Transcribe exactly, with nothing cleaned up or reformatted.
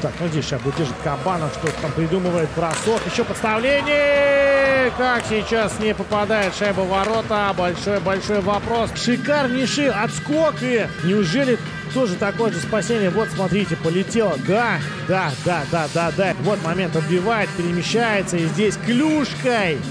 Так, ну здесь сейчас будет держать Кабанов, что-то там придумывает, бросок, еще подставление. Как сейчас не попадает шайба в ворота? Большой-большой вопрос. Шикарнейший отскок. И неужели тоже такое же спасение? Вот, смотрите, полетело. Да, да, да, да, да, да. Вот момент отбивает, перемещается. И здесь клюшкой